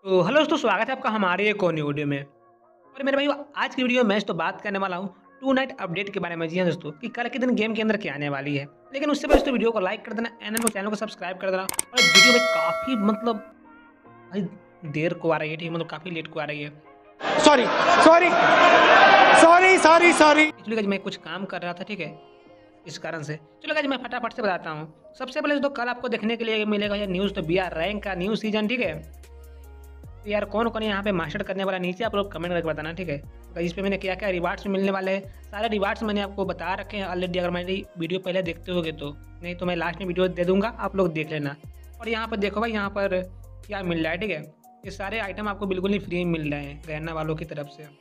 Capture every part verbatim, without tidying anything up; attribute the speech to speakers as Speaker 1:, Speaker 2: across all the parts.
Speaker 1: तो हेलो दोस्तों, स्वागत है आपका हमारे एक और न्यू वीडियो में। और मेरे भाई, आज की वीडियो में मैं तो बात करने वाला हूँ टू नाइट अपडेट के बारे में। जी हाँ दोस्तों, कि कल के दिन गेम के अंदर क्या आने वाली है। लेकिन उससे पहले दोस्तों वीडियो को लाइक कर देना, एंड को चैनल को सब्सक्राइब कर देना। और वीडियो भाई काफ़ी मतलब भाई देर को आ रही है, ठीक है, मतलब काफ़ी लेट को आ रही है।
Speaker 2: Sorry sorry sorry sorry sorry
Speaker 1: actually guys मैं कुछ काम कर रहा था, ठीक है, इस कारण से। चलो गाइस मैं फटाफट से बताता हूँ। सबसे पहले दोस्तों कल आपको देखने के लिए मिलेगा ये न्यूज़, तो बी आर रैंक का न्यू सीजन, ठीक है। तो यार कौन कौन यहाँ पे मास्टर करने वाला, नीचे आप लोग कमेंट करके बताना, ठीक है। तो इस पे मैंने क्या क्या रिवार्ड्स मिलने वाले हैं, सारे रिवार्ड्स मैंने आपको बता रखे हैं ऑलरेडी। अगर मेरी वीडियो पहले देखते होगे तो, नहीं तो मैं लास्ट में वीडियो दे दूंगा, आप लोग देख लेना। और यहाँ पर देखो भाई, यहाँ पर क्या मिल रहा है, ठीक है। ये सारे आइटम आपको बिल्कुल ही फ्री मिल रहे हैं गहना वालों की तरफ से।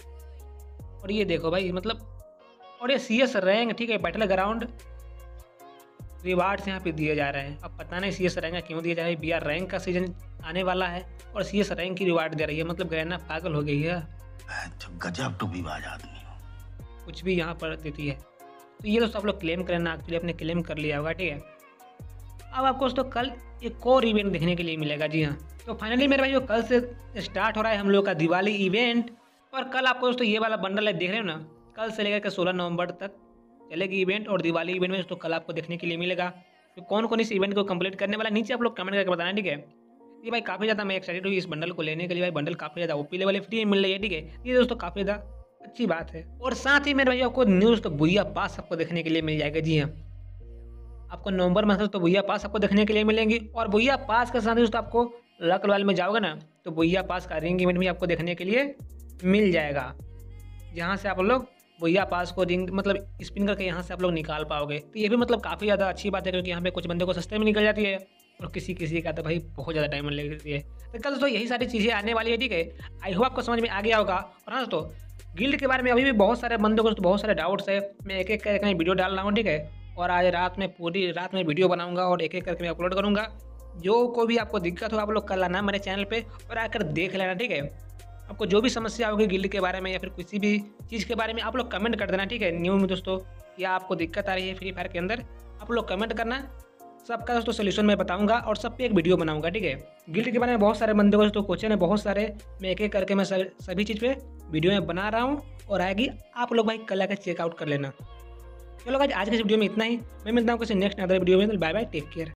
Speaker 1: और ये देखो भाई मतलब, और ये सी एस रैंक, ठीक है, बैटल ग्राउंड रिवार्ड्स यहाँ पे दिए जा रहे हैं। अब पता नहीं सी एस रैंक क्यों दिए जा रहे हैं। बी आर रैंक का सीजन आने वाला है और सी एस रैंक की रिवार्ड दे रही है, मतलब गहना पागल हो गई है।
Speaker 2: गजब टूबीबाज आदमी हो।
Speaker 1: कुछ भी यहाँ पर देती है। तो ये दोस्तों आप लोग क्लेम करना, एक्चुअली आपने क्लेम कर लिया होगा, ठीक है। अब आपको दोस्तों कल एक और इवेंट देखने के लिए मिलेगा। जी हाँ, तो फाइनली मेरे भाई कल से स्टार्ट हो रहा है हम लोग का दिवाली इवेंट। और कल आपको दोस्तों ये वाला बंडल है, देख रहे हो ना, कल से लेकर के सोलह नवंबर तक चलेगी इवेंट। और दिवाली इवेंट में दोस्तों कल आपको देखने के लिए मिलेगा। तो कौन कौन इस इवेंट को कंप्लीट करने वाला, नीचे आप लोग कमेंट करके बताना, ठीक है। ये भाई काफ़ी ज़्यादा मैं एक्साइटेड हूँ इस बंडल को लेने के लिए। भाई बंडल काफ़ी ज़्यादा ओपी लेवल फ्री मिल रही है, ठीक है। ये दोस्तों काफ़ी ज़्यादा अच्छी बात है। और साथ ही मेरे भाई आपको न्यूज़ तो बुइया पास आपको देखने के लिए मिल जाएगा। जी हाँ, आपको नवंबर में तो बुइया पास आपको देखने के लिए मिलेंगी। और बुइया पास के साथ ही दोस्तों आपको लक रॉयल में जाओगे ना, तो बुइया पास का रिंग इवेंट भी आपको देखने के लिए मिल जाएगा, जहाँ से आप लोग बुइया पास को रिंग मतलब स्पिन करके यहाँ से आप लोग निकाल पाओगे। तो ये भी मतलब काफ़ी ज़्यादा अच्छी बात है, क्योंकि यहाँ पे कुछ बंदे को सस्ते में निकल जाती है और किसी किसी का तो भाई बहुत ज़्यादा टाइम लगती है। तो कल दोस्तों यही सारी चीज़ें आने वाली है, ठीक है। आई होप आपको समझ में आ गया होगा। और हाँ दोस्तों, गिल्ड के बारे में अभी भी बहुत सारे बंदों को बहुत सारे डाउट्स है। मैं एक एक करके वीडियो डाल रहा हूँ, ठीक है। और आज रात में पूरी रात में वीडियो बनाऊंगा और एक एक करके मैं अपलोड करूँगा। जो कोई भी आपको दिक्कत हो आप लोग कर लाना मेरे चैनल पे और आकर देख लेना, ठीक है। आपको जो भी समस्या होगी गिल्ड के बारे में या फिर किसी भी चीज़ के बारे में, आप लोग कमेंट कर देना, ठीक है। न्यू में दोस्तों या आपको दिक्कत आ रही है फ्री फायर के अंदर, आप लोग कमेंट करना। सबका दोस्तों सोल्यूशन मैं बताऊंगा और सब पे एक वीडियो बनाऊंगा, ठीक है। गिल्ड के बारे में बहुत सारे बंदे को दोस्तों क्वेश्चन है, बहुत सारे, मैं एक एक करके मैं सभी चीज़ पे वीडियो में बना रहा हूँ और आएगी। आप लोग भाई कल आकर चेकआउट कर लेना। चलो भाई आज के इस वीडियो में इतना ही। मैं मिलता हूँ किसी नेक्स्ट अदर वीडियो में। Bye bye, take care.